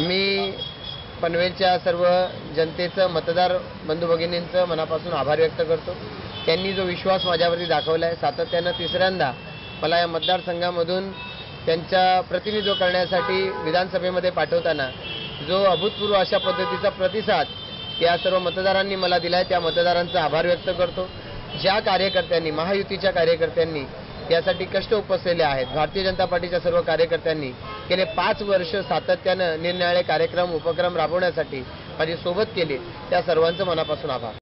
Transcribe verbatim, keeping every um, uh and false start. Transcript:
मी पनवेलच्या सर्व जनतेचं, मतदार बंधू भगिनींचं मनापासून आभार व्यक्त करतो। त्यांनी जो विश्वास माझ्यावरती दाखवला आहे, सातत्यानं तिसऱ्यांदा मला या मतदारसंघामधून त्यांचा प्रतिनिधित्व करण्यासाठी विधानसभेमध्ये पाठवताना जो अभूतपूर्व अशा पद्धतीचा प्रतिसाद या सर्व मतदारांनी मला दिला आहे, त्या मतदारांचा आभार व्यक्त करतो। ज्या कार्यकर्त्यांनी, महायुतीच्या कार्यकर्त्यांनी यासाठी कष्ट उपसलेले आहेत, भारतीय जनता पार्टीच्या सर्व कार्यकर्त्यांनी गेले पाच वर्ष सातत्यानं निरनिराळे कार्यक्रम उपक्रम राबवण्यासाठी माझी सोबत केली, त्या सर्वांचं मनापासून आभार।